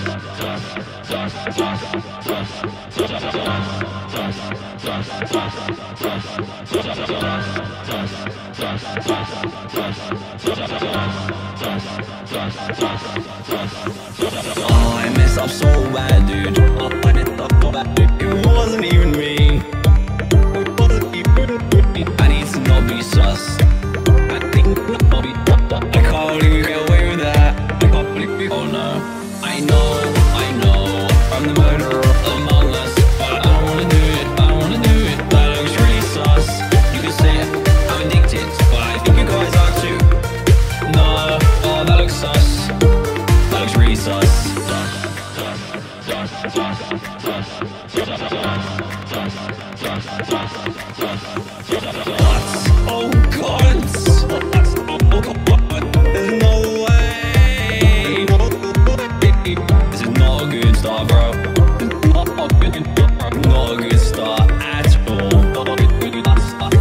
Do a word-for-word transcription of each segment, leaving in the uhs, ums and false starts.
Oh, I messed up so bad, dude. Oh, I messed up so bad, dude. It wasn't even me. It wasn't even me. I need to not be sus. I think I'll be I can't believe we get away with that. I can't believe we. Oh no. I know, I know. I'm the murderer among us. But I don't wanna do it. I don't wanna do it. That looks really sus. You can say it. I'm addicted, but I think you guys are too. No. Oh, that looks sus. That looks really sus. Oh God! Oh God! There's no way! This is not a good start, bro. Not a good, not a good start at all. Not a good start.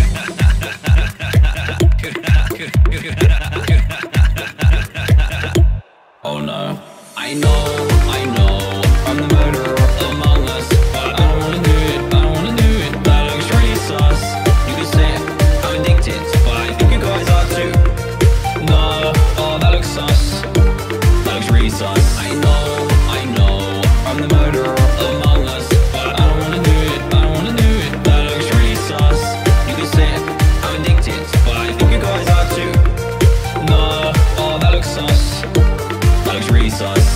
Oh no! I know, I know. I'm the murderer among us, but I don't wanna do it. I don't wanna do it. That looks really sus. You can say it. I'm addicted, but I think you guys are too. No, oh that looks sus. That looks really sus. I know, I know. I'm the murderer among us, but I don't wanna do it. I don't wanna do it. That looks really sus. You can say it. I'm addicted, but I think you guys are too. No, oh that looks sus. That looks really sus.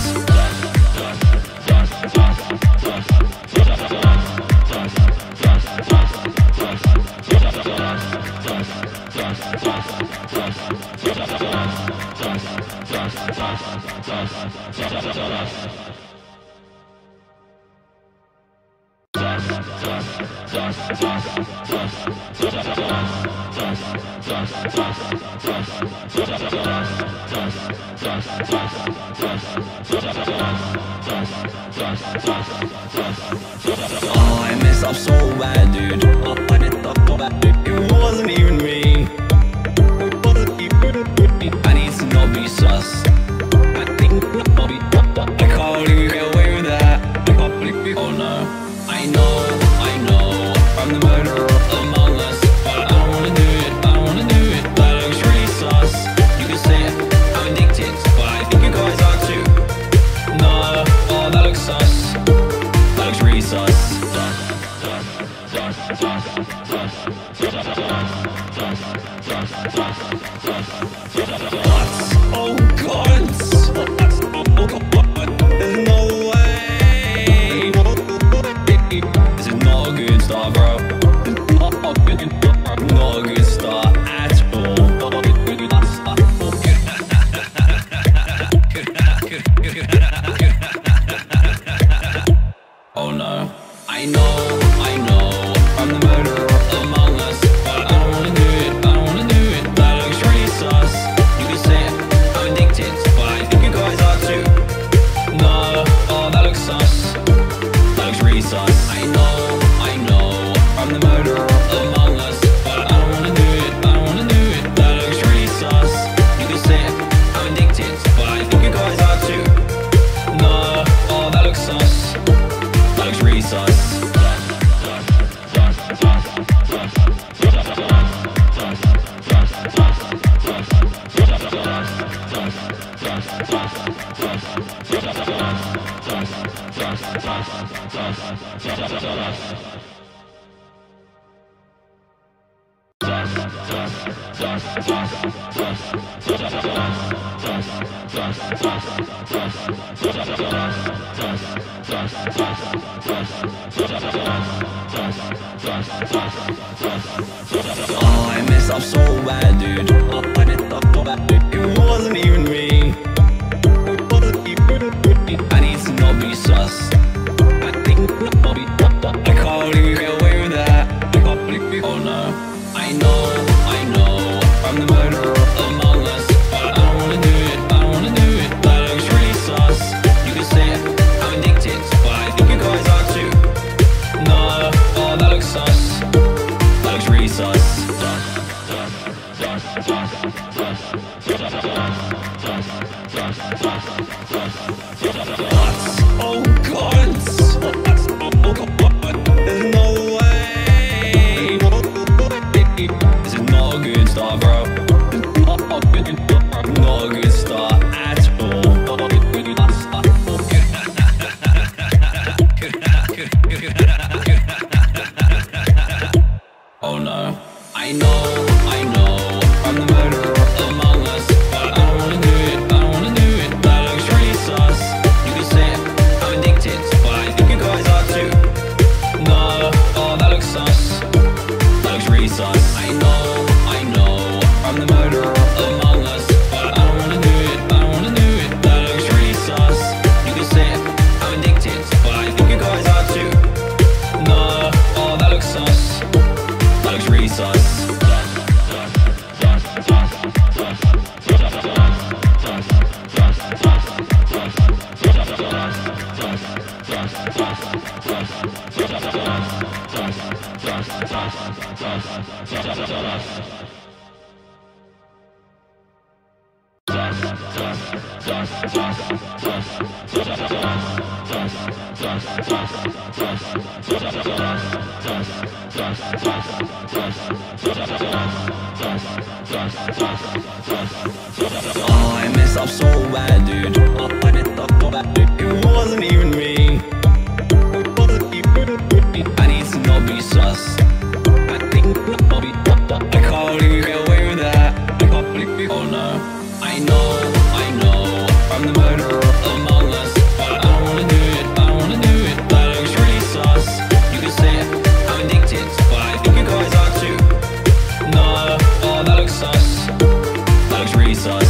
Oh, I messed up so bad, dude. Oh, I messed up so bad, dude. It wasn't even me. It wasn't even me. I need to not be sus. I think I'll be. I can't believe we get away with that. I can't believe we. Oh no. I know, I know. I'm the murderer among us, but I don't wanna do it. I don't wanna do it. That looks really sus. You can say it. I'm addicted, but I think you guys are too. No, oh that looks sus. That looks really sus. Oh God! Oh God! There's no way! This is not a good start, bro. Not a good, not a good start at all. Not a good start. Oh no. I know, I know. I'm the murderer among us, but I don't wanna do it. I don't wanna do it. That looks really sus. You can say it. I'm addicted, but I think you guys are too. No, oh that looks sus. That looks really sus. I know, I know. I'm the murderer among us, but I don't wanna do it. I don't wanna do it. That looks really sus. You can say it. I'm addicted, but I think you guys are too. No, oh that looks sus. That looks really sus. Oh, I messed up so bad, dude. Oh, I messed up so bad, dude. It wasn't even me. It wasn't even me. I need to not be sus. I think I'll be. I can't believe we get away with that. I can't believe we. Oh no. I know, I know. I'm the murderer among us, but I don't wanna do it. I don't wanna do it. That looks really sus. You can say it. I'm addicted, but I think you guys are too. No, oh that looks sus. That looks really sus. Oh, I messed up so bad, dude. Oh, I messed up so bad, dude. It wasn't even me. I need to not be sus. I think I'll be I can't believe we get away with that. I can't believe we oh no. I know, I know, I'm the murderer among us, but I don't wanna do it, I don't wanna do it. That looks really sus. You can say it, I'm addicted, but I think you guys are too. No, oh that looks sus. That looks really sus.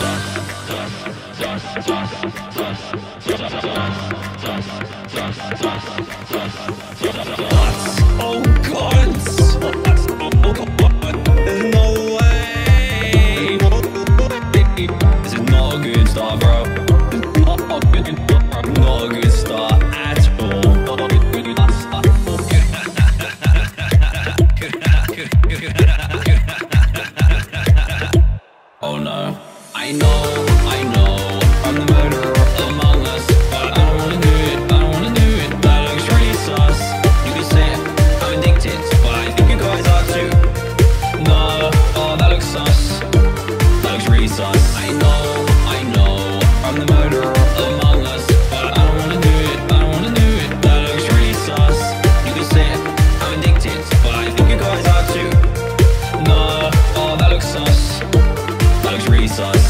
Oh God! Oh God! There's no way! This is not a good start, bro. Not a good, not a good start at all. Not a good start. Oh no! I know, I know, I'm the murderer among us, but I don't wanna do it, I don't wanna do it. That looks really sus. You can say it, I'm addicted, but I think you guys are too. No, oh that looks sus. That looks really sus. I know, I know, I'm the murderer among us, but I don't wanna do it, I don't wanna do it. That looks really sus. You can say it, I'm addicted, but I think you guys are too. No, oh that looks sus. That looks really sus.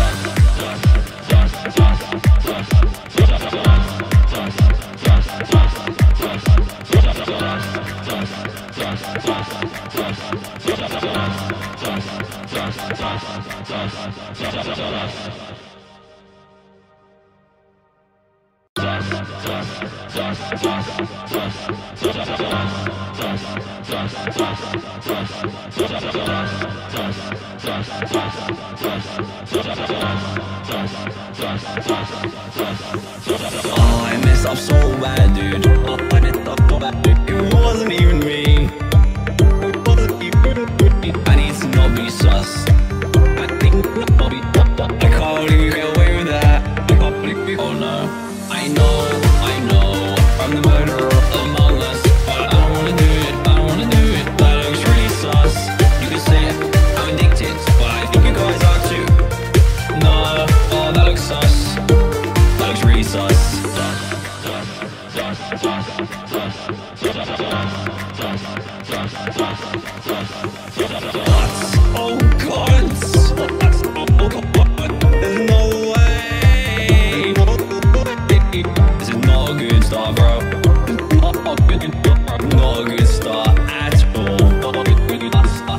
Oh, I messed up so bad, dude. Oh, I messed up so bad, dude. It wasn't even me. I need to not be sus. I think I'll be I can't believe we get away with that. I can't believe we oh no. I know, I know, I'm the murderer among us, but I don't wanna do it, I don't wanna do it. That looks really sus. You can say it, I'm addicted, but I think you guys are too. No, oh that looks sus. That looks really sus. Oh God! Oh God! There's no way! This is not a good start, bro. Not a good, not a good start at all. Not a good start.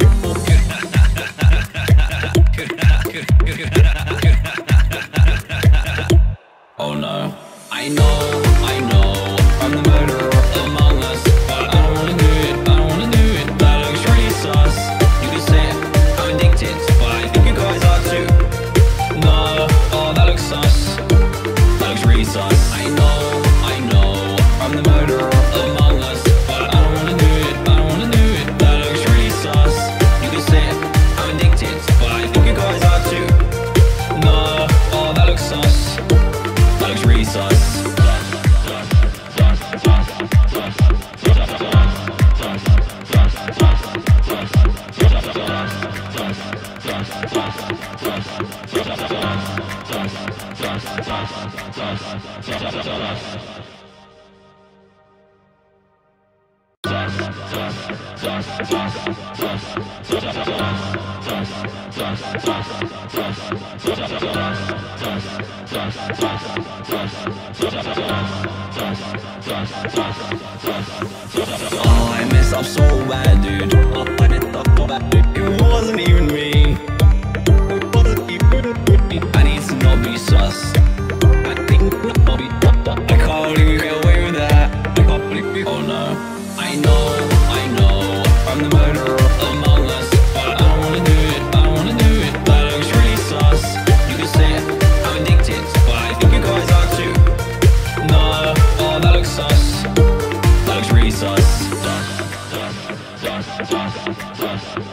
Oh no! I know, I know, I'm the murderer among us, but I don't wanna do it, I don't wanna do it. That looks really sus. You can say it, I'm addicted, but I think you guys are too. No, oh that looks sus. That looks really sus. I know, I know, I'm the murderer among us, but I don't wanna do it, I don't wanna do it. That looks really sus. You can say it, I'm addicted, but I think you guys are too. No, oh that looks sus. That looks really sus. Oh, I messed up so bad, dude. Oh, I messed up so bad, dude. It wasn't even me. I need to not be sus. I think I'll be I can't believe we get away with that. I can't believe we oh no. I know, I know, I'm the murderer among us, but I don't wanna do it, I don't wanna do it. That looks really sus. You can say it, I'm addicted, but I think you guys are too. No, oh that looks sus. That looks really sus.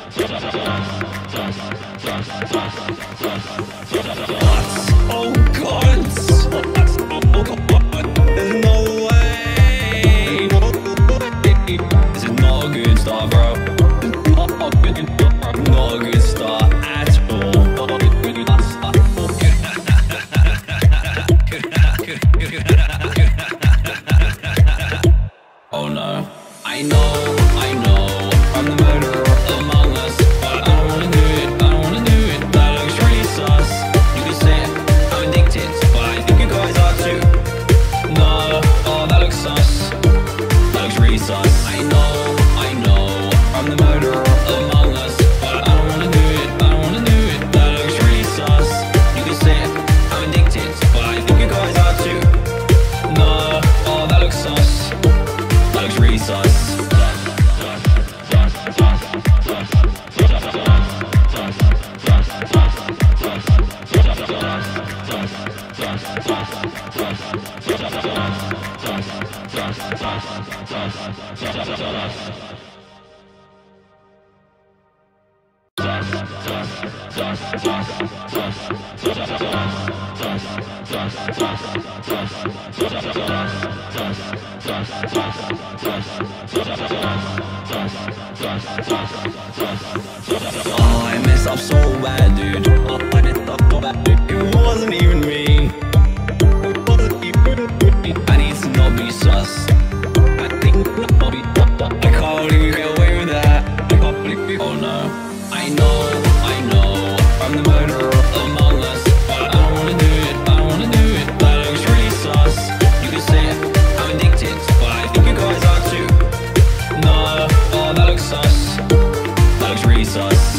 Oh, I messed up so bad, dude. Oh, I messed up so bad, dude. It wasn't even me. It wasn't even me. I need to not be sus. I think I'll be I can't believe you get away with that. I can't believe you. Oh no. I know, I know. I'm the murderer among us. But I don't wanna do it. I don't wanna do it. That looks really sus. You can say it. I'm addicted. But I think you guys are too. No. Oh, that looks sus. That looks really sus.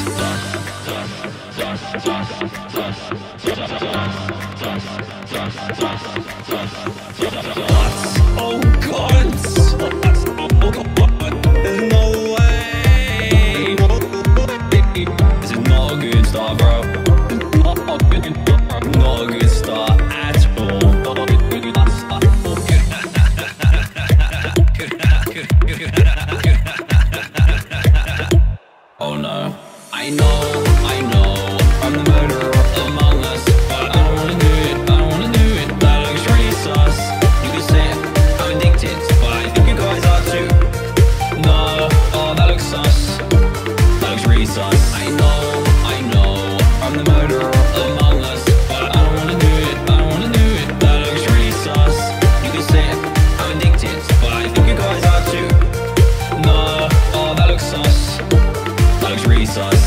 Oh God! Oh God! There's no way! This is not a good start, bro. Not a good, not a good start at all. Not a good start. Oh no! I know, I know. I'm the murderer among us, but I don't wanna do it. I don't wanna do it. That looks really sus. You can say it. I'm addicted, but I think you guys are too. No, oh that looks sus. That looks really sus. I know, I know. I'm the murderer among us, but I don't wanna do it. I don't wanna do it. That looks really sus. You can say it. I'm addicted, but I think you guys are too. No, oh that looks sus. That looks really sus.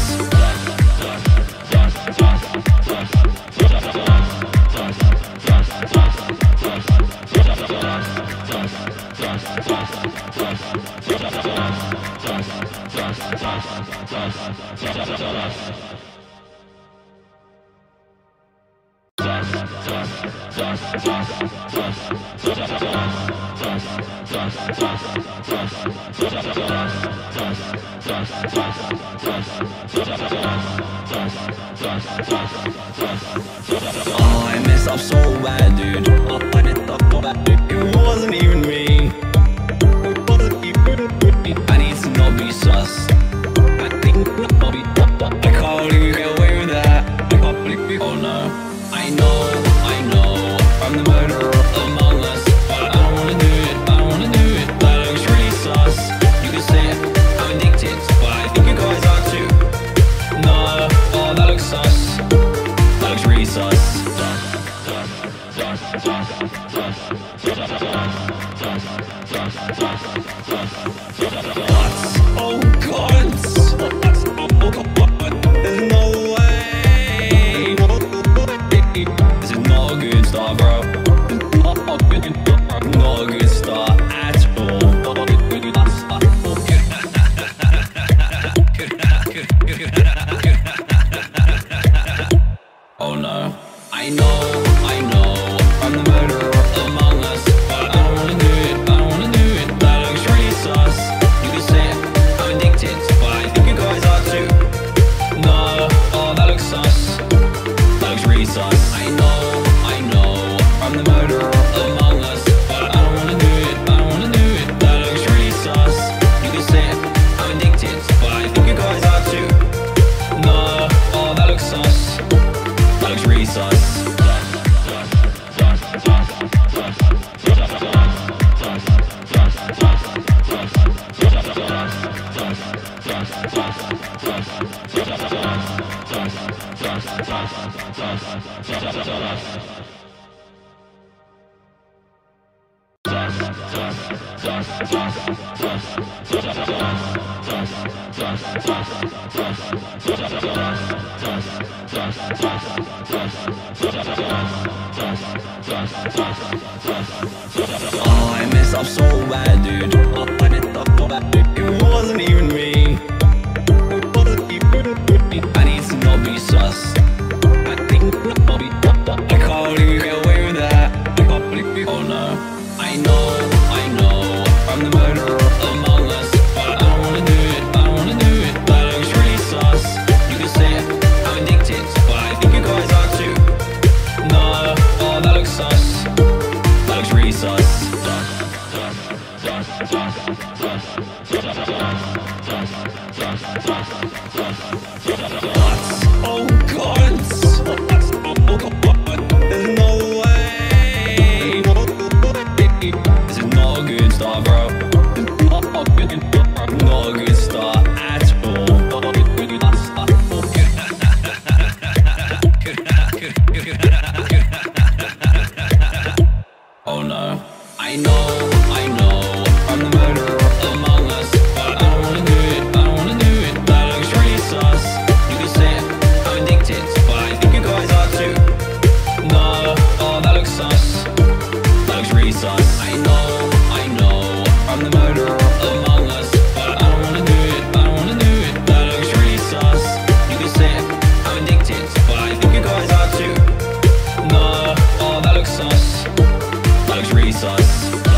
Oh, I messed up so bad, dude. Oh, I messed up so bad, dude. It wasn't even me. It wasn't even me. I need to not be sus. I think I'll be I can't believe you get away with that. I can't believe you. Oh no. I know, I know. I'm the murderer among us, but I don't wanna do it. I don't wanna do it. That looks really sus. You can say it. I'm addicted, but I think you guys are too. No, oh that looks sus. That looks really sus. Oh God! Oh God! There's no way! This is not a good start, bro. Not a good, not a good start at all. Not a good start. Oh no. I know, I know. I'm the murderer among us, but I don't wanna do it. I don't wanna do it. That looks really sus. You can say it. I'm addicted, but I think you guys are too. No, oh that looks sus. That looks really sus. I know, I know. I'm the murderer among us, but I don't wanna do it. I don't wanna do it. That looks really sus. You can say it. I'm addicted, but I think you guys are too. No, oh that looks sus. That looks really sus. Oh, I messed up so bad, dude. Oh, I messed up so bad, dude. It wasn't even me. It wasn't even me. I need to not be sus. I think I'll be I can't believe you get away with that. I can't believe you. Oh no. I know, I know. I'm the murderer among us, but I don't wanna do it. I don't wanna do it. That looks really sus. You can say it. I'm addicted, but I think you guys are too. No, oh that looks sus. start, bro. Not a good start at all. Oh no, I know, I know, I'm the murderer among us, but I don't wanna do it, I don't wanna do it. That looks really sus. You can say I'm addicted, but I think you guys are too. No, oh that looks sus. That looks really sus. I know, I know, I'm the murderer among us, but I don't wanna do it, I don't wanna do it. That looks really sus. You can say I'm addicted, but I think you guys are too. No, oh that looks sus. That looks really sus.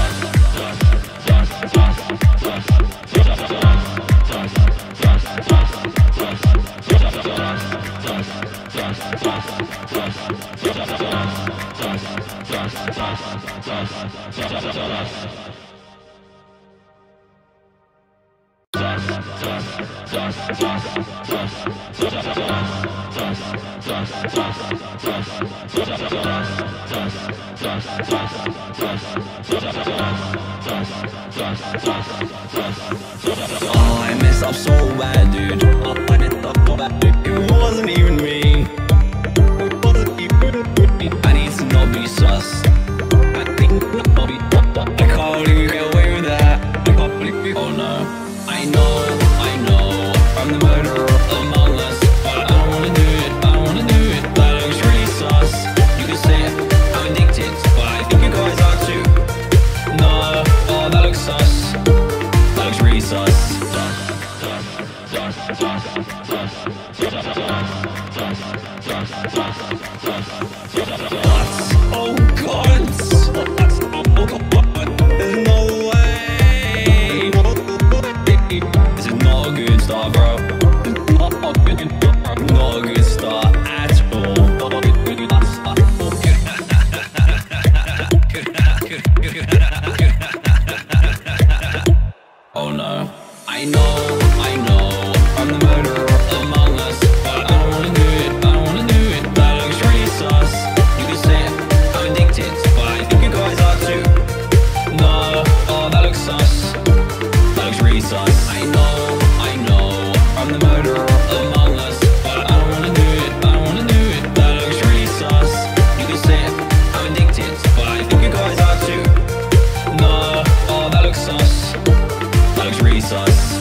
Oh, I messed up so bad, dude. Oh, I messed up so bad. It wasn't even me. It wasn't even me. I need to not be sus. I think not be. I can't believe you get away with that. I can't believe you. Oh no. I know, I know, I'm the murderer among us, but I don't wanna do it, I don't wanna do it. That looks really sus. You can say I'm addicted, but I think you guys are too. No, oh that looks sus. That looks really sus. What? Oh god! Oh god! There's no way! This is not a good start, bro. Not a good, not a good start at all. Oh no. I know, I know, I'm the murderer among us, but I don't wanna do it, I don't wanna do it. That looks really sus. You can say I'm addicted, but I think you guys are too. No, oh that looks sus. That looks really sus. I know, I know, I'm the murderer among us, but I don't wanna do it, I don't wanna do it. That looks really sus. You can say I'm addicted, but I think you guys are too. No, oh that looks sus. That looks really sus.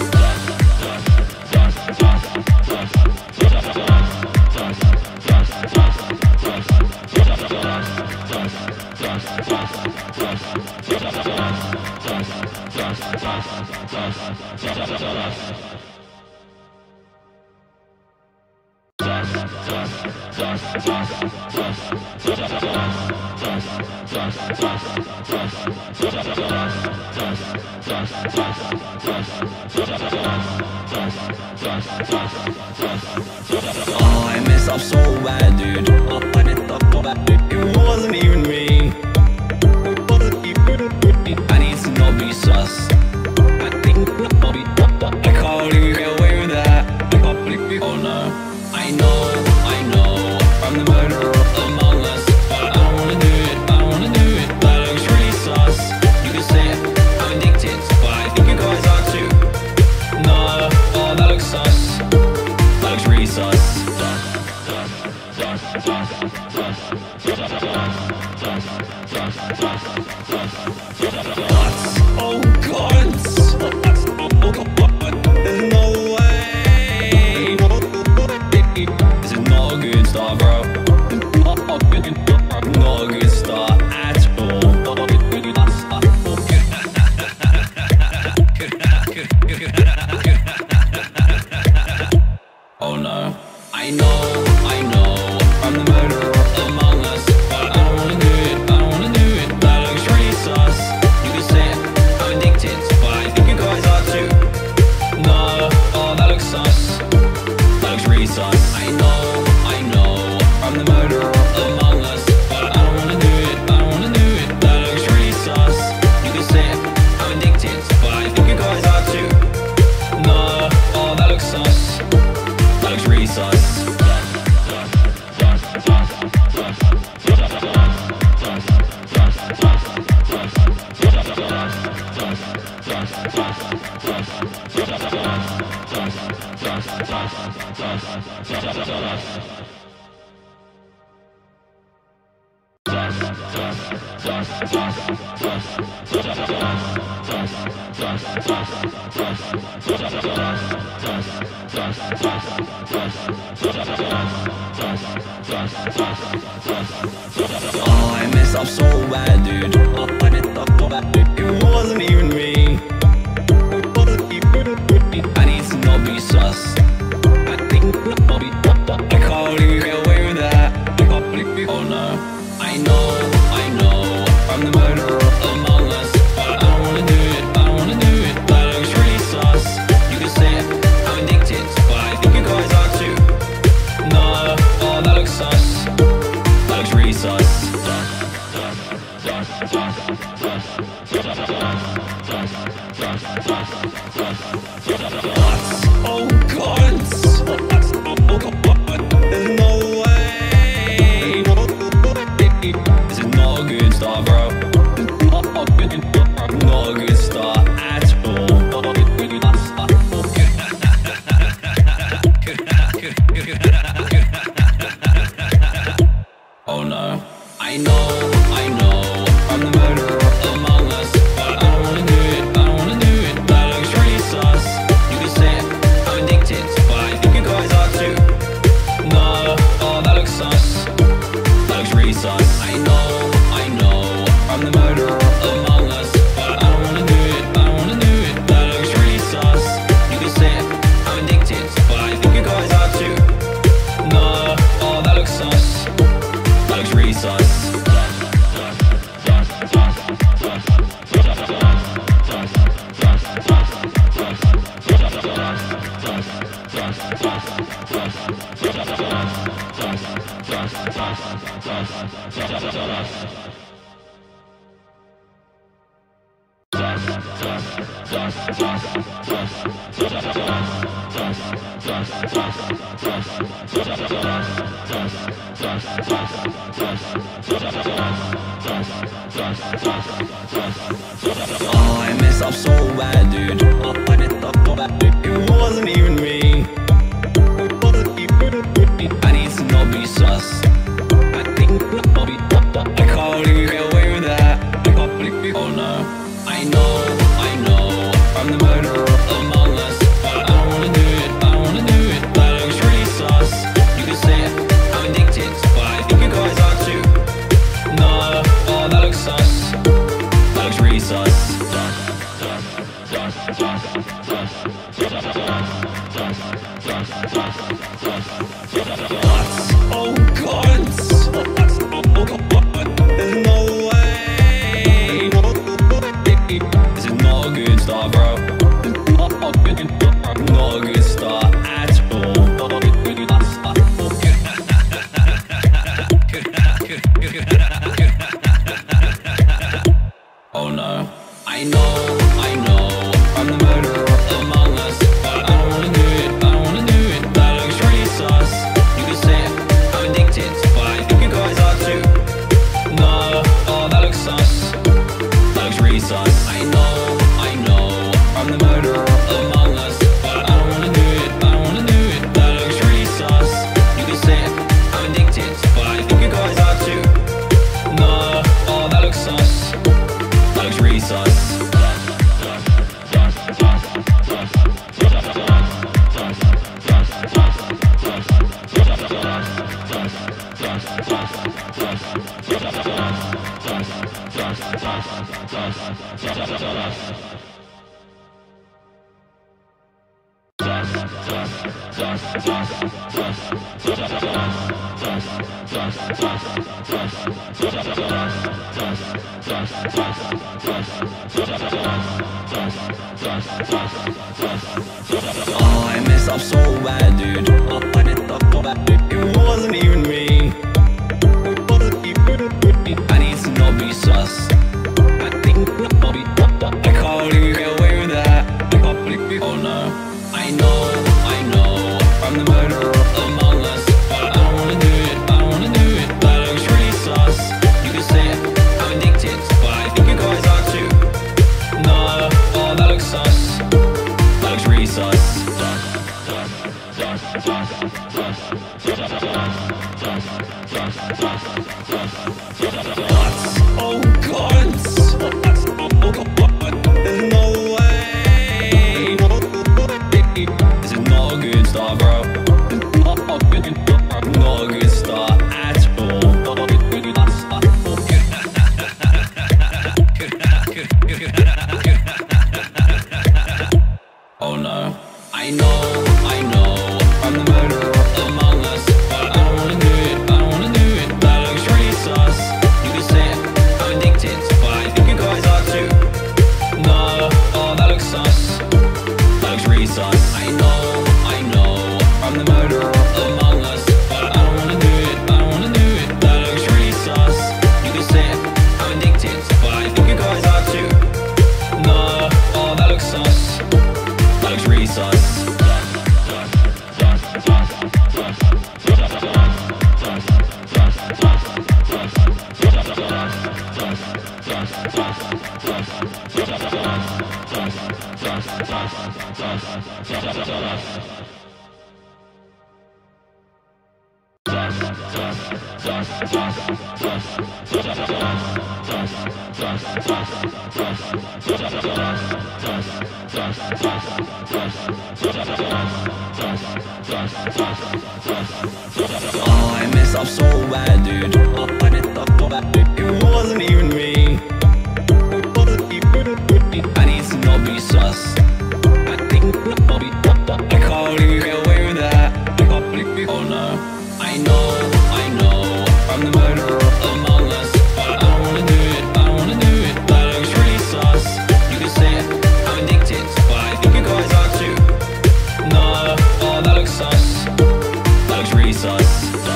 Oh, I messed up so bad, dude. Oh, I messed up so bad, dude. It wasn't even me. It wasn't even me. I need to not be sus. I think not be. I can't believe you get away with that. I can't believe you. Oh no. I know, I know, I'm the murderer among us, but I don't wanna do it, I don't wanna do it. That looks really sus. You can say I'm addicted, but I think you guys are too. No, oh that looks sus. That looks really sus. What? Oh god! Oh god! There's no way! This is not a good start, bro. Not a good, not a good start at all. Oh no. I know, I know, I'm the murderer among us, but I don't wanna do it, I don't wanna do it. That looks really sus. You can say I'm addicted, but I Oh, I messed up so bad, dude. Oh, I did stuff so bad, dude. It wasn't even me. I need to not be sus. I think I'll be I can't even get away with that. I can't believe. Oh no. I know, I know, I'm the murderer among us, but I don't wanna do it, I don't wanna do it. That looks really sus. You can say I'm addicted, but I think you guys are too. No, oh that looks sus. That looks really sus. Oh god! Oh god! There's no way! This is not a good start, bro. Not a good, not a good start at all. Oh no. I know, I know, I'm the murderer among us, but I don't wanna do it, I don't wanna do it. That looks really sus. You can say I'm addicted, but I think you guys are too. No, oh that looks sus. That looks really sus. I know, I know, I'm the murderer among us, but I don't wanna do it, I don't wanna do it. That looks really sus. You can say I'm addicted, but I think you guys are too. No, oh that looks sus. That looks really sus. Oh, I messed up so bad, dude. Oh, I did stuff so bad, dude. It wasn't even me. I need to not be sus. I think I'll be I can't even get away with that. I can't believe. Oh no. I know, I know, I'm the murderer among us, but I don't wanna do it, I don't wanna do it. That looks really sus. You can say I'm addicted, but I think you guys are too. No, oh that looks sus. That looks really sus. Oh god! Oh god! There's no way! This is not a good start, bro. Not a good, not a good start at all. Oh no. I know, I know, I'm the murderer among us, but I don't wanna do it, I don't wanna do it. That looks really sus. You can say I'm addicted, but I think you guys are too. No, oh that looks sus. That looks really sus. I know, I know, I'm the murderer among us, but I don't wanna do it, I don't wanna do it. That looks really sus. You can say I'm addicted, but I think you guys are too. No, oh that looks sus. That looks really sus. Oh, I messed up so bad, dude. Oh, I did stuff so bad, dude. It wasn't even me. I need to not be sus. I think I'll be I can't even get away with that. I can't believe. Oh no. I know, I know, I'm the murderer among us, but I don't wanna do it, I don't wanna do it. That looks really sus. You can say I'm addicted, but I think you guys are too. No, oh that looks sus. That looks really sus. but I think you guys are too. No, oh that looks sus. That looks really sus. Oh, I messed up so bad, dude. Oh, I did stuff so bad, dude. It wasn't even me. I need to not be sus. I think I'll be I can't even get away with that. I can't believe. Oh no. I know, I know, I'm the murderer among us, but I don't wanna do it, I don't wanna do it. That looks really sus. You can say it, I'm addicted, but I think you guys are too. No, oh that looks sus. That looks really sus.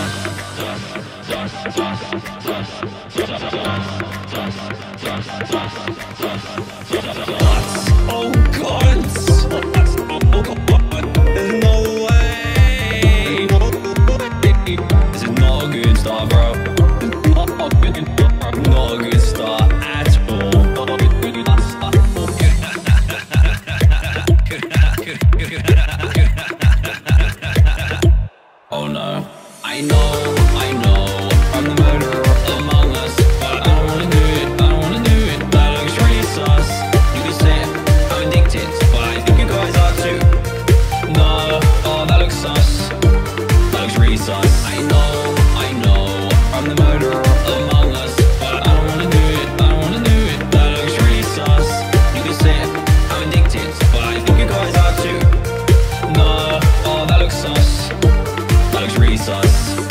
Oh god! Oh god! There's no way! This is not a good start, bro. Not a good, not a good start at all. Oh no. I know, I know, I'm the murderer among us, but I don't wanna do it, I don't wanna do it. That looks really sus. You can say it, I'm addicted, but I think you guys are too. No, oh that looks sus. That looks really sus. I know, I know, I'm the murderer among us, but I don't wanna do it, I don't wanna do it. That looks really sus. You can say it, I'm addicted, but I think you guys are too. No, oh that looks sus. That looks really sus.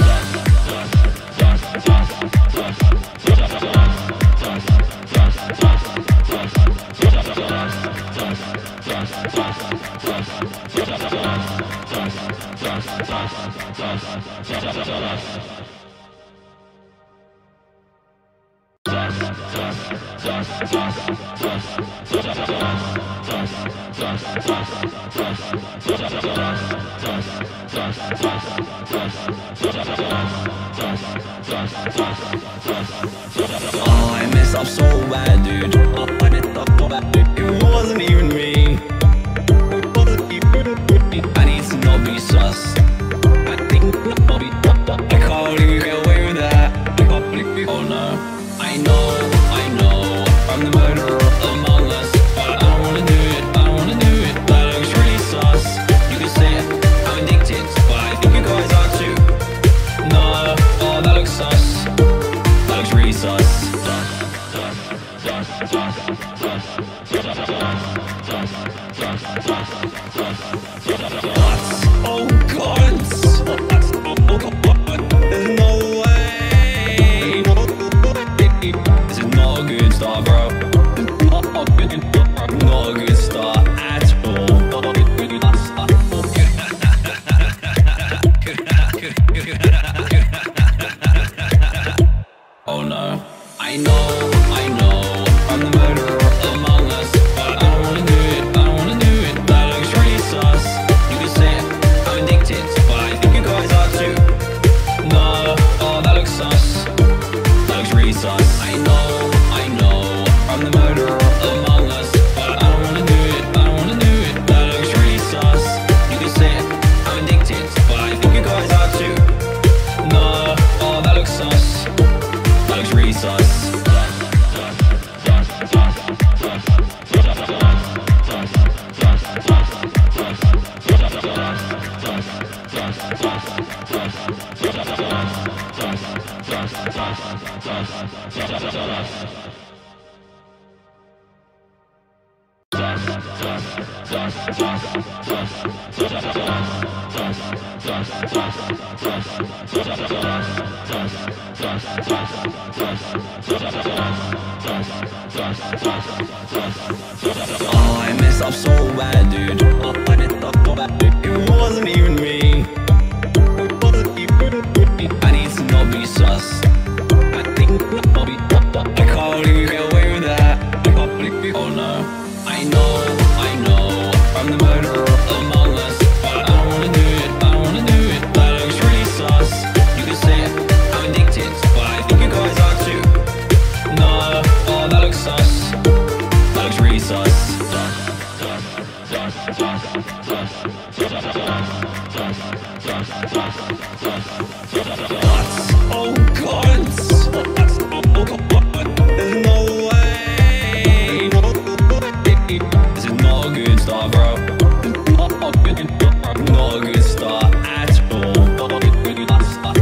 Oh, I messed up so bad, dude. Oh, I did stuff so bad, dude. It wasn't even me. I need to not be sus. I think I'll be I can't even get away with that. I can't believe. Oh no. I know, I know, I'm the murderer among us, but I don't wanna do it, I don't wanna do it. That looks really sus. You can say it, I'm addicted, but I think you guys are too. No, oh that looks sus. That looks really sus. Oh god! Oh god! There's no way! This is not a good start, bro. Not a good, not a good start at all. Not a good start. Oh no. I know, I know, I'm the murderer among us, but I don't wanna do it, I don't wanna do it. That looks really sus. You can say it, I'm addicted, but I think you guys are too. No, oh that looks sus. That looks really sus. I know, I know, I'm the murderer among us, but I don't wanna do it, I don't wanna do it. That looks really sus. You can say it, I'm addicted, but I think you guys are too. No, oh that looks sus. That looks really sus. Oh, I messed up so bad, dude. Oh, I did stuff so bad, dude. It wasn't even me. I need to not be sus. I think I'll be I can't even get away with I know, I know, I'm the murderer among us, but I don't wanna do it, I don't wanna do it. That looks really sus. You can say it, I'm addicted, but I think you guys are too. No, oh that looks sus. That looks really sus. Oh God! Oh God! There's no way! This is not a good start, bro. Not a good, not a good start at all. Not a good start.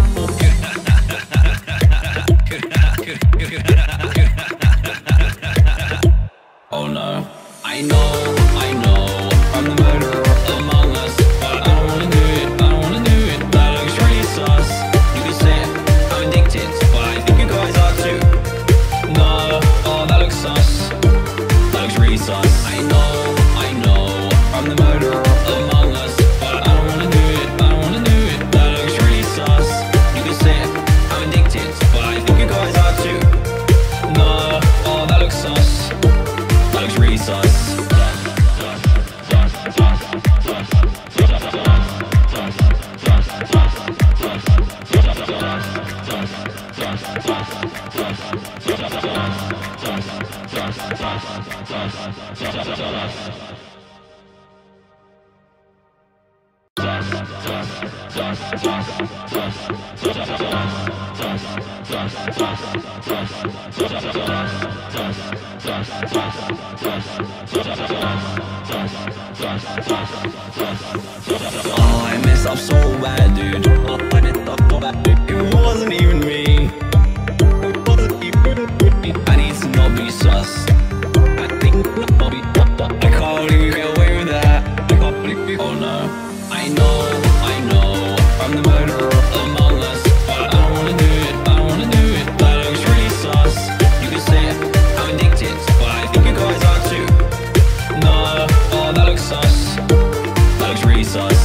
Oh no! I know, I know, I'm the murderer among us, but I don't wanna do it, I don't wanna do it. That looks really sus. You can say it, I'm addicted, but I think you guys are too. No, oh that looks sus. That looks really sus. I know, I know, I'm the murderer among us, but I don't wanna do it, I don't wanna do it. That looks really sus. You can say it, I'm addicted, but I think you guys are too. No, oh that looks sus. That looks really sus. Oh, I messed up so bad, dude. Oh, I did so bad, dude. It wasn't even me. It wasn't even me. I need to not be sus. I think I'll be I can't even get away with that. I can't believe. Oh no. I know, I know, I'm the murderer among us, but I don't wanna do it, I don't wanna do it. That looks really sus. You can say it, I'm addicted, but I think you guys are too. No, oh that looks sus. That looks really sus.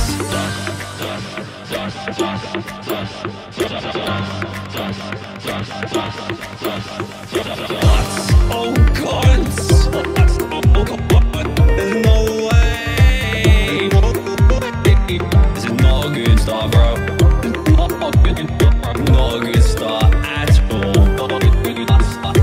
Oh God! Oh God! There's no way! This is not a good start, bro. Not a good, not a good start at all. Not a good start.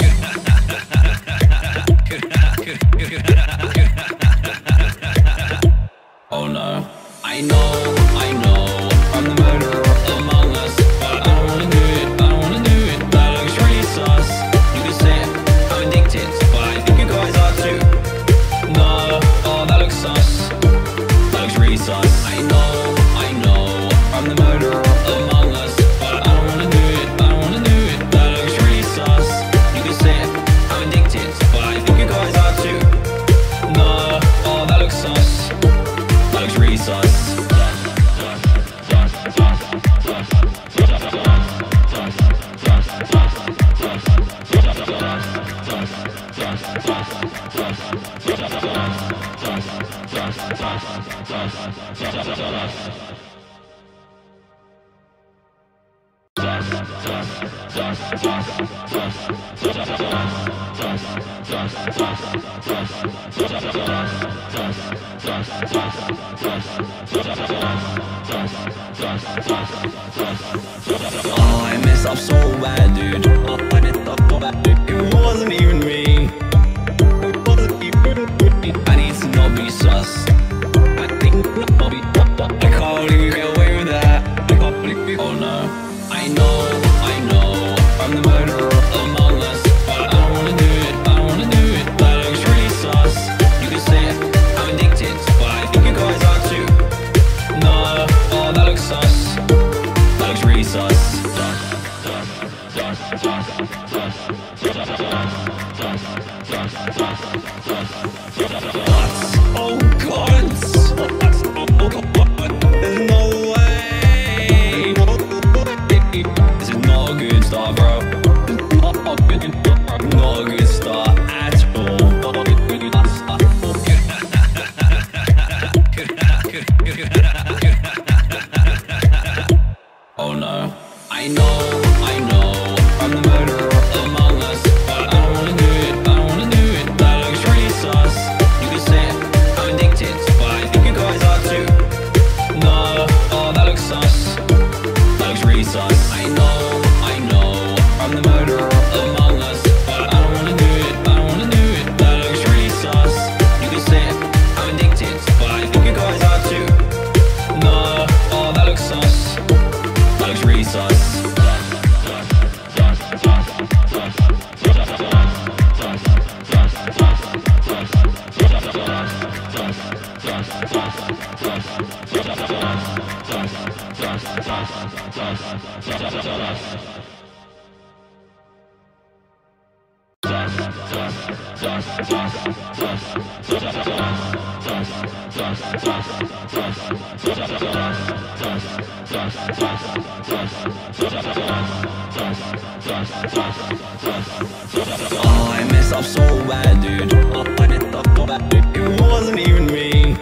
Oh no! I know, I know, I'm the murderer among us, but I don't wanna do it, I don't wanna do it. That looks really sus. You can say it, I'm addicted, but I think you guys are too. No, oh that looks sus. That looks really sus. I know, I know, I'm the murderer among us, but I don't wanna do it, I don't wanna do it. That looks really sus. You can say it, I'm addicted, but I think you guys are too. No, oh that looks sus. That looks really sus. Oh, I messed up so bad, dude. Oh, I did so bad, dude. It wasn't even me. It wasn't even me. I need to not be sus. I think I'll be I can't even get away with that. I can't believe. Oh no. I know, I know, I'm the murderer among us, but I don't wanna do it, I don't wanna do it. That looks really sus. You can say it, I'm addicted, but I think you guys are too. No, oh that looks sus. That looks really sus. Oh God! Oh God! There's no way! This is not a good start, bro. Not a good, not a good start at all. Not a good start. Oh no. I know, I know, I'm the murderer among us, but I don't wanna do it, I don't wanna do it. That looks really sus. Oh, I messed up so bad, dude. Oh, I messed up so bad, dude. It wasn't even me.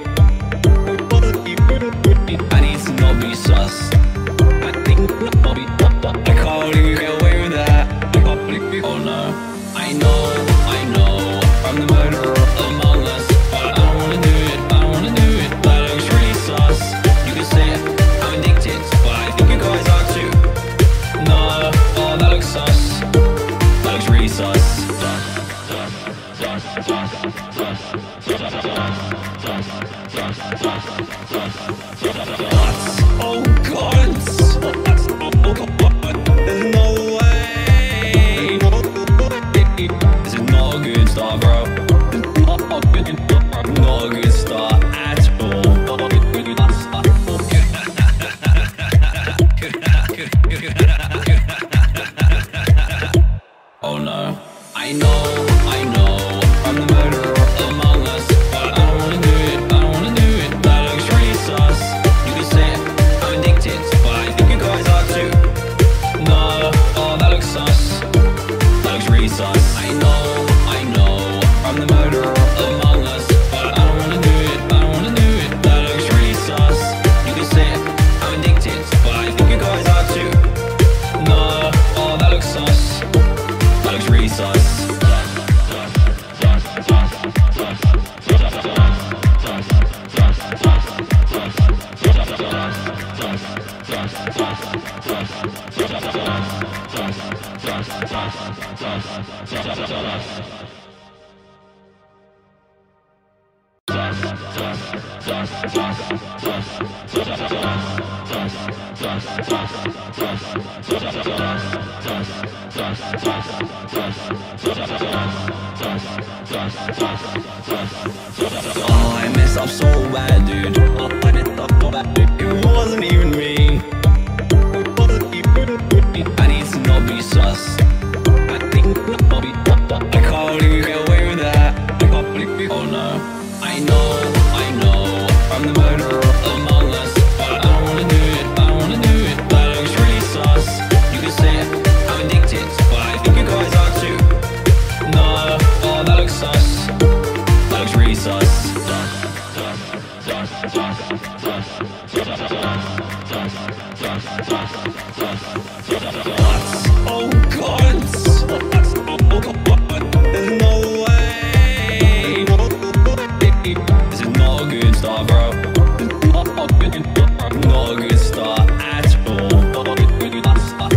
I need to not be sus. I think I'll be I can't believe you get away with that. I can't believe you. Oh no. I know, I know, I'm the murderer among us, but I don't wanna do it, I don't wanna do it. That looks really sus. You can say it, I'm addicted, but I think you guys are too. No, oh that looks sus. That looks really sus. Oh god! Oh god! There's no way! This is not a good start, bro. Not a good, not a good start at all. Not a good start. Oh no. I know, I know, I'm the murderer among us, but I don't wanna do it, I don't wanna do it. That looks really sus. You can say it, I'm addicted, but I think you guys are too. No, oh that looks sus. That looks really sus. I know, I know, I'm the murderer among us, but I don't wanna do it, I don't wanna do it. That looks really sus. You can say it, I'm addicted, but I think you guys are too. No, oh that looks sus. That looks really sus. Oh, I messed up so bad, dude. Oh, I messed up so bad, dude. It wasn't even me. I need to not be sus. I think I'll be I can't believe you get away with that. I can't believe you. Oh no. I know, I know, I'm the murderer among us, but I don't wanna do it, I don't wanna do it. That looks really sus. You can say it, I'm addicted, but I think you guys are too. No, oh that looks sus. That looks really sus. Oh god! Oh god! There's no way! This is not a good start, bro. Not a good, not a good start at all. Not a good start.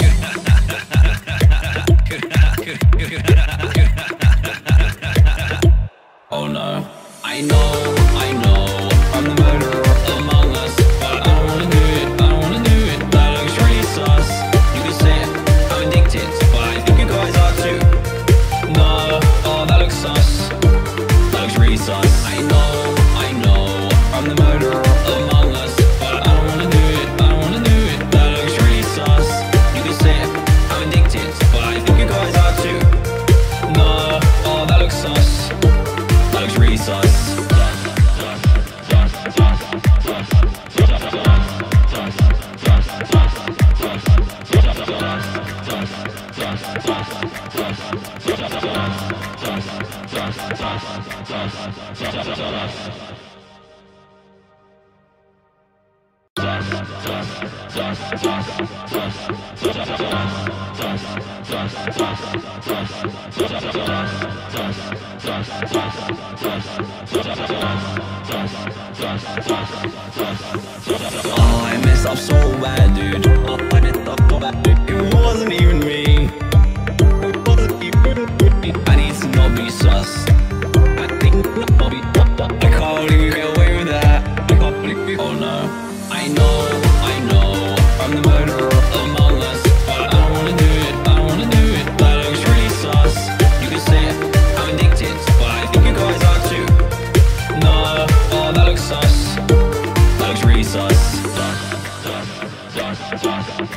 Oh no. I know, I know, I'm the murderer among us, but I don't wanna do it, I don't wanna do it. That looks really sus. You can say it, I'm addicted, but I think you guys are too. No, oh that looks sus. That looks really sus. I know, I know, I'm the murderer among us, but I don't wanna do it, I don't wanna do it. That looks really sus. You can say it, I'm addicted, but I think you guys are too. No, oh that looks sus. That looks really sus. Oh, I messed up so bad, dude. Oh, I messed up so bad, dude. It wasn't even me. I need to not be sus. I think I'll be I can't believe you get away with that. I can't believe you. Oh no. I know, I know, I'm the murderer among us, but I don't wanna do it, I don't wanna do it. That looks really sus. You can say it, I'm addicted, but I think you guys are too. No, oh that looks sus. That looks really sus.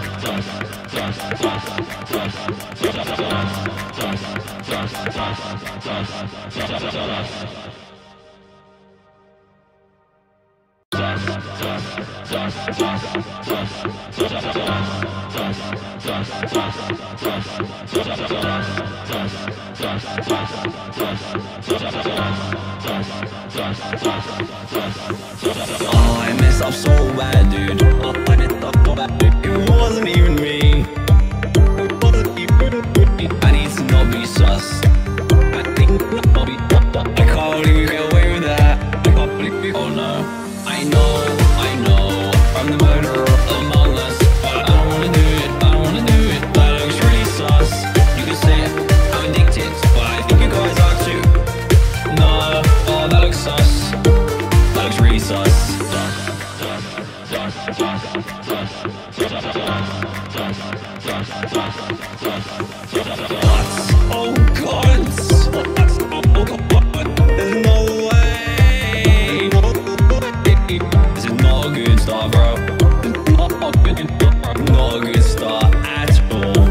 Oh, I messed up so bad, dude. I fucked up so bad, dude. It wasn't even me. I need to not be sus. I think I'll be I can't believe we get away with that. I can't believe. Oh no. I know, I know. I'm the murderer among us, but I don't wanna do it. I don't wanna do it. That looks really sus. You can say it. I'm addicted, but I think you guys are too. No. Oh, that looks sus. That looks really sus. Oh God! Oh God! There's no way! This is not a good start, bro. Not a good, not a good start at all.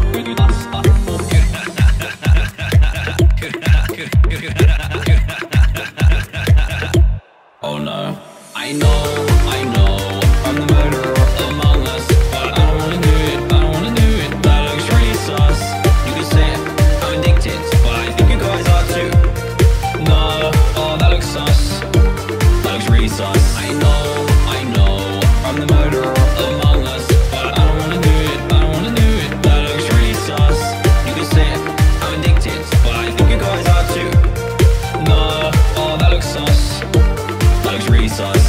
Oh no! I know, I know. I'm the murderer among us, but I don't wanna do it. I don't wanna do it. That looks really sus. You can say it. I'm addicted, but I think you guys are too. No, oh that looks sus. That looks really sus. I know, I know. I'm the murderer among us, but I don't wanna do it. I don't wanna do it. That looks really sus. You can say it. I'm addicted, but I think you guys are too. No, oh that looks sus. That looks really sus.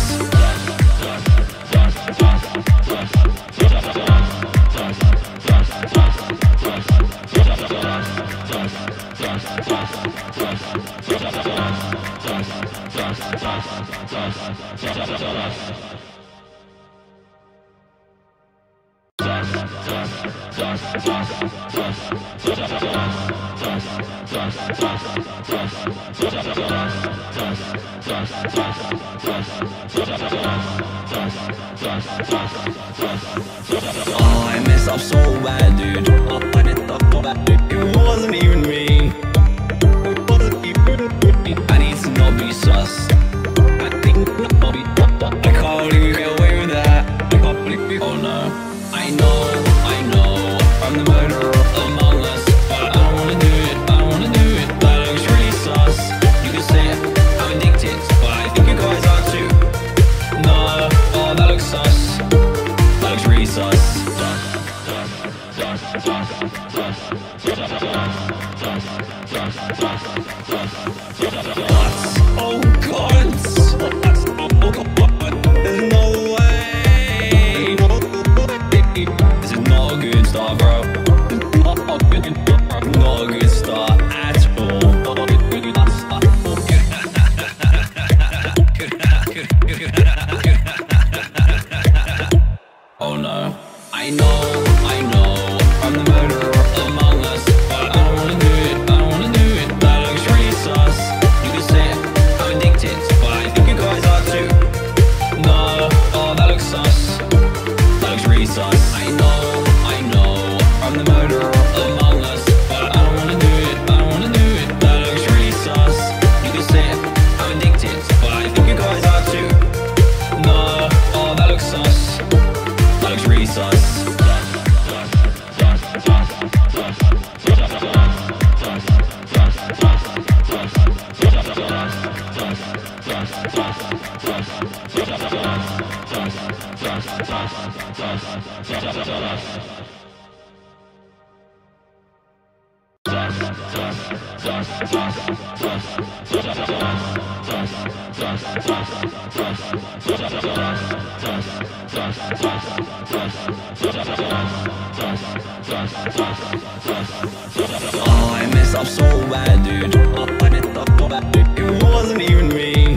Oh, I messed up so bad, dude. I fucked up so bad, dude. It wasn't even me. I need to not be sus. I think I'll be I can't believe we get away with that. I can't believe. Oh no. I know, I know. I'm the murderer among us, but I don't wanna do it. I don't wanna do it. That looks really sus. You can say it. I'm addicted, but I think you guys are too. No, oh that looks sus. That looks really sus. Oh God! Oh God! There's no way! This is not a good start, bro. Not a good, not a good start at all. Oh no. I know, I know. I'm the murderer among us, but I don't wanna do it. I don't wanna do it. That looks really sus. You can say it. I'm addicted, but I think you guys are too. No, oh that looks sus. That looks really sus. I know, I know. I'm the murderer among us, but I don't wanna do it. I don't wanna do it. That looks really sus. You can say it. I'm addicted, but I think you guys are too. No, oh that looks sus. That looks really sus. Oh, I messed up so bad, dude. I fucked up so bad, dude. It wasn't even me.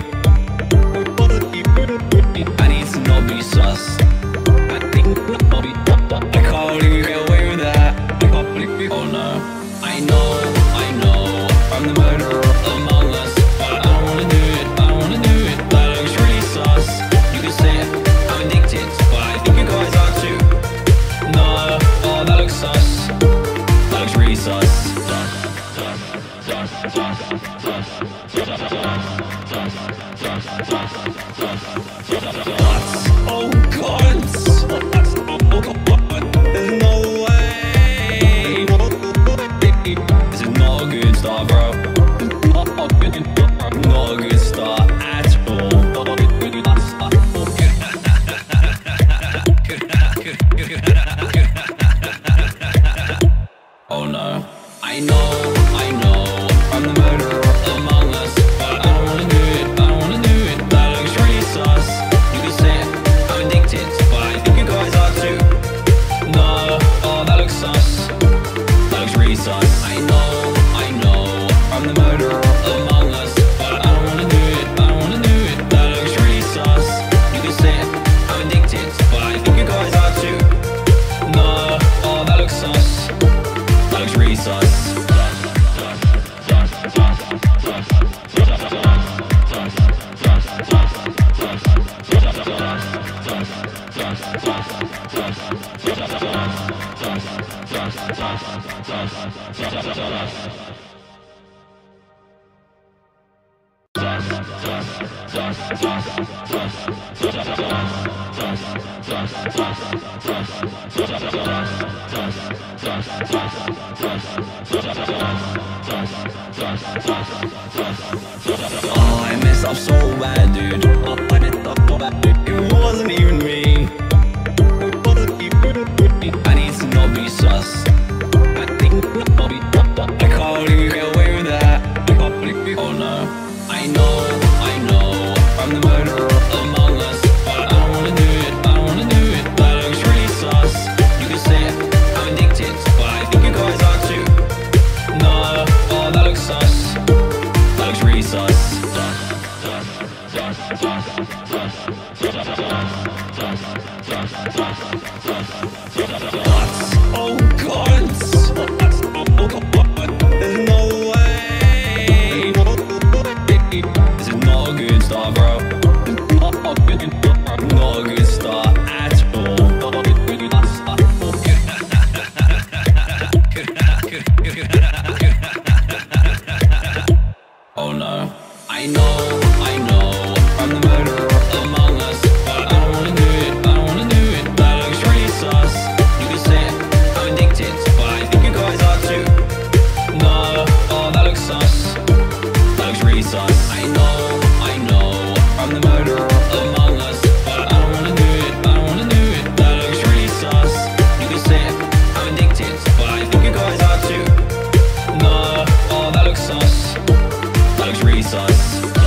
I need to not be sus. I think I'll be I can't believe we get away with that. I can't believe. Oh no. I know, I know. I'm the murderer among us, but I don't wanna do it. I don't wanna do it. That looks really sus. You can say it. I'm addicted, but I think you guys are too. No. start, bro. Not a good, not a good start at all. Not a good start. Oh no, I know, I know, I'm the murderer among us, but I don't wanna do it, I don't wanna do it. That looks really sus. You can say it, I'm addicted, but I think you guys are too. No, oh that looks sus. That looks really sus. I know, I know, I'm the murderer among us, but I don't wanna do it, I don't wanna do it. That looks really sus. You can say it, I'm addicted, but I think you guys are too. No, oh that looks sus. That looks really sus. Oh, I messed up so bad, dude. Oh, I messed up so bad, dude. It wasn't even me. It wasn't even me. I need to not be sus. I think not be. I can't believe you get away with that. I can't believe. Oh no, I know, I know, I'm the murderer among us, but I don't wanna do it, I don't wanna do it. That looks really sus. You can say it, I'm addicted, but I think you guys are too. No, oh that looks sus. That looks really sus. What? Oh god! Oh god! There's no way! This is not a good start, bro. Not a good, not a good start at all. Not a good start. Oh no, I know, I know, I'm the murderer among us, but I don't wanna do it, I don't wanna do it. That looks really sus. You can say it, I'm addicted, but I think you guys are too. No, oh that looks sus. That looks really sus. I know, I know, I'm the murderer among us, but I don't wanna do it, I don't wanna do it. That looks really sus. You can say it, I'm addicted, but I think you guys are too. No, oh that looks sus. That looks really sus.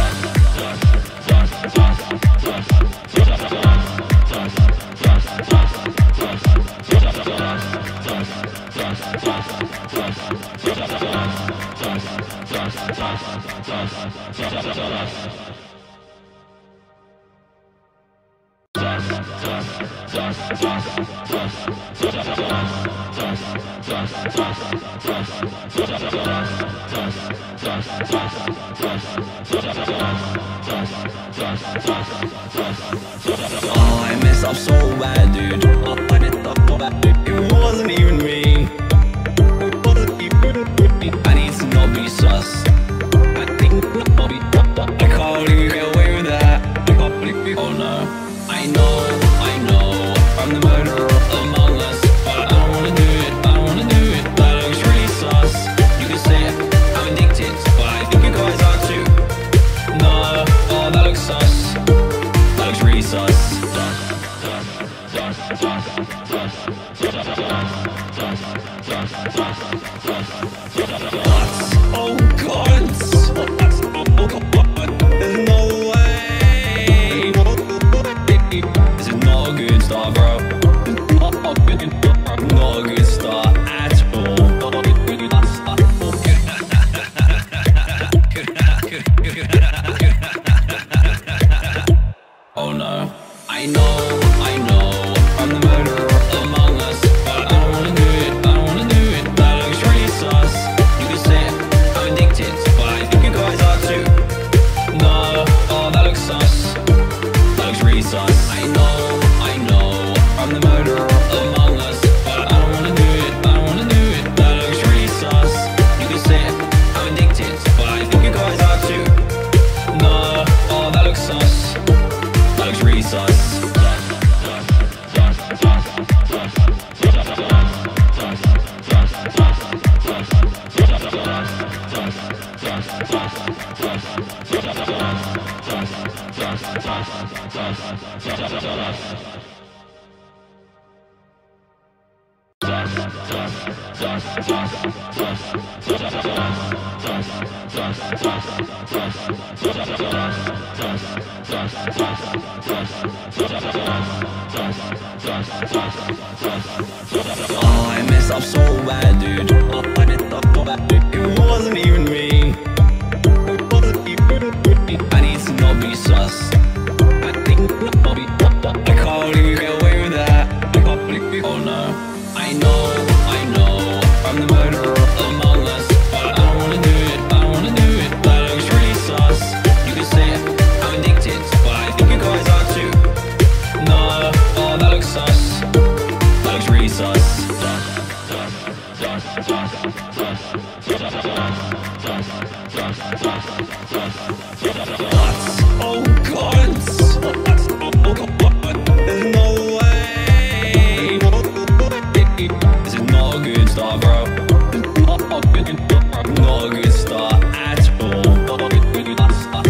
Oh, I messed up so bad, dude. Oh, I messed up so bad, dude. It wasn't even me. It wasn't even me. I need to not be sus. I think not be. I can't believe you get away with that. I can't believe you. Oh no, I know, I know, I'm the murderer among us, but I don't wanna do it, I don't wanna do it. That looks really sus. You can say it, I'm addicted, but I think you guys are too. No, oh that looks sus. That looks really sus. What? Oh god! Oh god! There's no way! This is not a good start, bro. Not a good, not a good start at all. Not a good start. Oh no, I know, I know, I'm the murderer among us, but I don't wanna do it, I don't wanna do it. That looks really sus. You can say it, I'm addicted, but I Oh, I messed up so bad, dude. Oh, I messed up so bad, dude. It wasn't even me. It wasn't even me. I need to not be sus. I think I'll be I can't believe you get away with that. I can't believe you. Oh no. I know, I know, I'm the murderer among us, but I don't wanna do it, I don't wanna do it. That looks really sus. You can say it, I'm addicted, but I think you guys are too. No, oh that looks sus. That looks really sus. What? Oh god! Oh god! There's no way! This is not a good start, bro. Not a good, not a good start at all. Not a good, good start.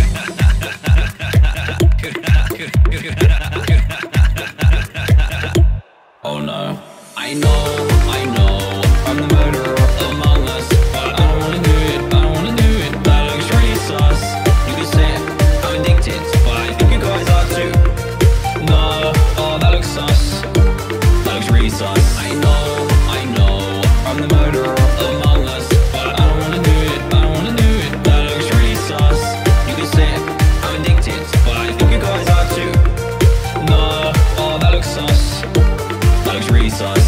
Oh no. I know, I know, I'm the murderer among us, but I don't wanna do it, I don't wanna do it. That looks really sus. You can say it, I'm addicted, but I think you guys are too. No, oh that looks sus. That looks really sus. I know, I know, I'm the murderer among us, but I don't wanna do it, I don't wanna do it. That looks really sus. You can say it, I'm addicted, but I think you guys are too. No, oh that looks sus. That looks really sus.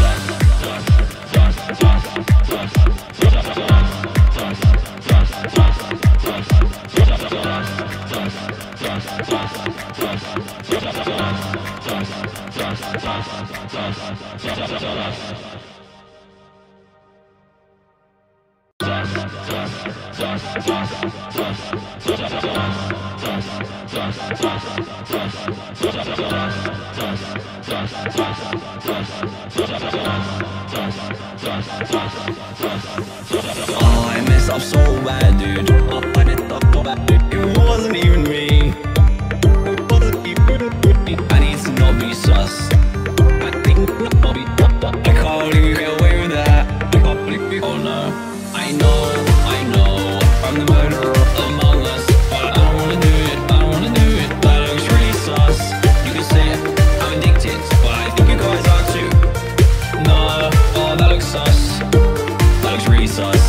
Oh, I messed up so bad, dude. Oh, I messed up so bad, dude. It wasn't even me. It wasn't even me. I need to not be sus. I think I'll be I can't believe you get away with that. I can't believe you. Oh no. I know, I know, I'm the murderer among us, but I don't wanna do it, I don't wanna do it. That looks really sus. You can say it, I'm addicted, but I think you guys are too. No, oh that looks sus. That looks really sus.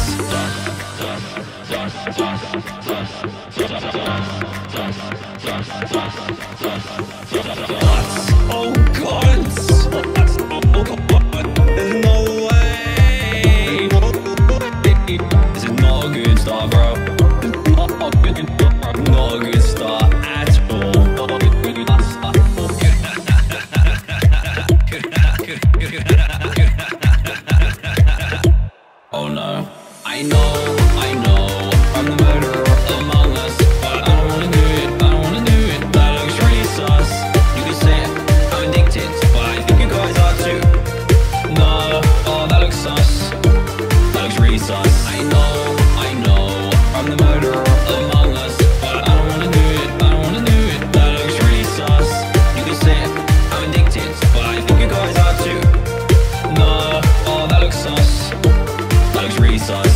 What? Oh god! Oh god! There's no way! This is not a good start, bro. Not a good, not a good start at all. Not a good, good start. Oh no. I know, I know, I'm the murderer among us, but I don't wanna do it, I don't wanna do it. That looks really sus. You can say it, I'm addicted, but I think you guys are too. No, oh that looks sus. That looks really sus. I know, I know, I'm the murderer among us, but I don't wanna do it, I don't wanna do it. That looks really sus. You can say it, I'm addicted, but I think you guys are too. No, oh that looks sus. That looks really sus.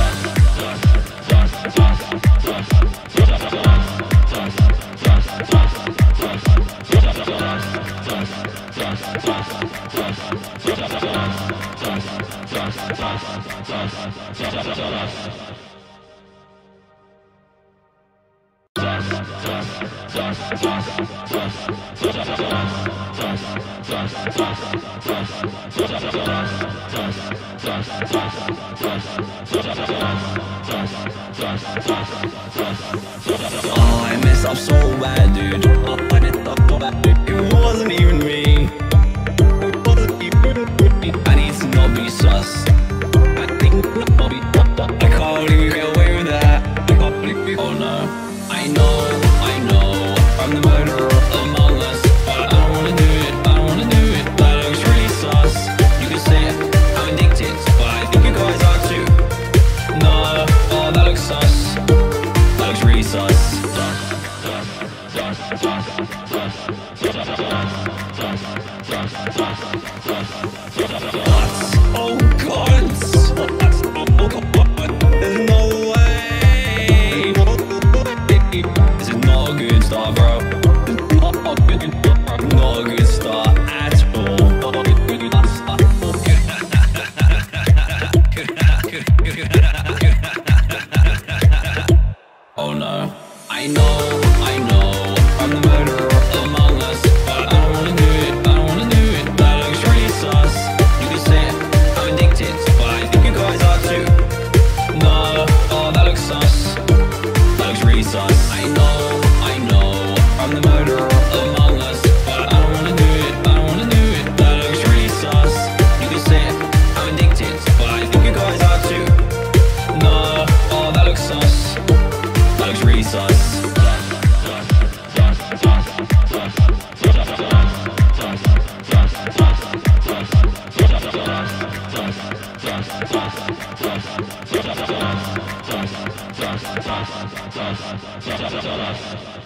Oh, I messed up so bad, dude. Oh, I messed up so bad, dude. It wasn't even me. It wasn't even me. I need to not be sus. I think I'll be I can't believe you get away with that. I can't believe you. Oh no. I know, I know, I'm the murderer among us, but I don't wanna do it, I don't wanna do it. That looks really sus. You can say it, I'm addicted, but I think you guys are too. No, oh that looks sus. That looks really sus. Sluts. Oh god. Sluts. Oh god. There's no way. This is not a good start, bro. Not a good start. Not a good start at all. Not a good start. Oh no. I know, I know, I'm the murderer among us, but I don't wanna do it, I don't wanna do it. That looks really sus. You can say I'm addicted, but I think you guys are too. No, oh that looks sus. That looks really sus. I know, I know, I'm the murderer among us, but I don't wanna do it, I don't wanna do it. That looks really sus. You can say I'm addicted, but I think you guys are too. No, oh that looks sus. That looks really sus. Just